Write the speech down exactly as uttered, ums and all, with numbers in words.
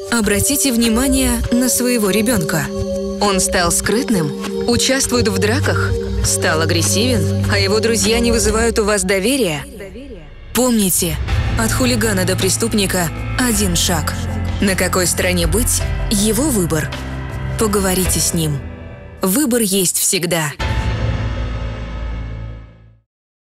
Обратите внимание на своего ребенка. Он стал скрытным, участвует в драках, стал агрессивен, а его друзья не вызывают у вас доверия? Помните, от хулигана до преступника один шаг. На какой стороне быть – его выбор. Поговорите с ним. Выбор есть всегда.